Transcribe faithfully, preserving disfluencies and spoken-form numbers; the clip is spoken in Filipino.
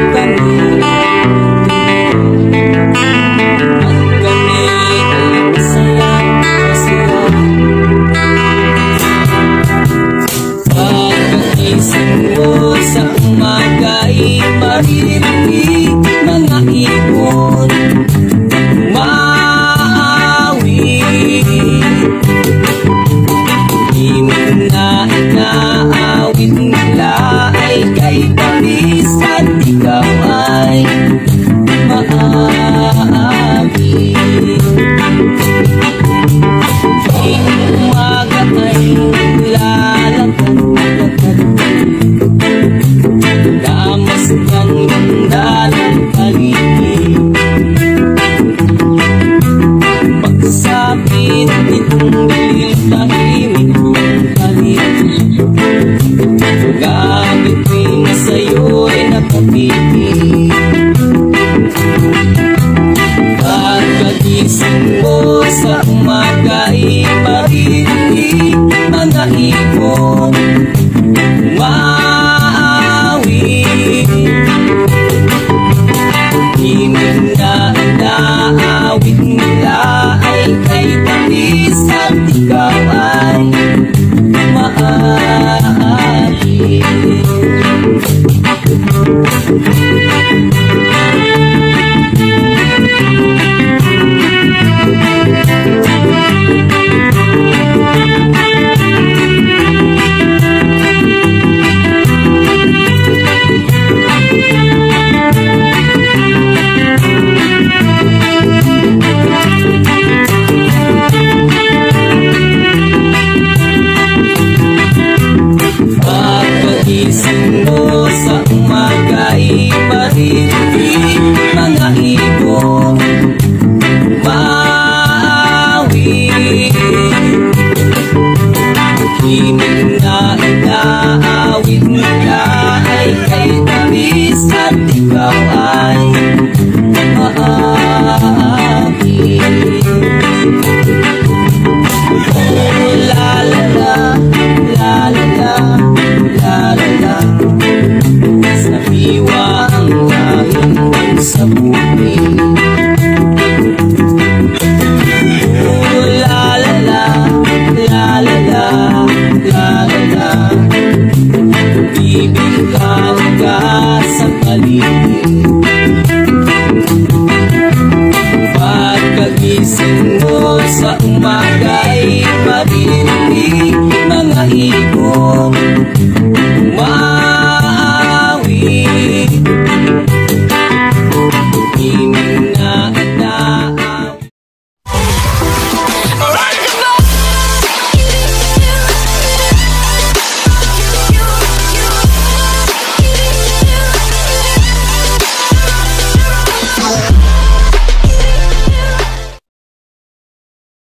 Sa umaga'y maririnig mga ibon maawit. Di mo na inaawit nila ay kay tamis at ikaw ay maawit. Di umaga ay lalakad damas ng ganda ng paligid. Pagsapit nitong dilim tahimik ng paligid, gamit ko'y na sa'yo'y nakapitig. Pagkagising mo sa umaga'y maririnig mga ibon di mo na inaawit nila ay kay tamis at ikaw ay maawit. Pagkagising mo sa umaga'y maririnig mga ibon maawit. Di mo na inaawit nila ay kay tamis at ikaw ay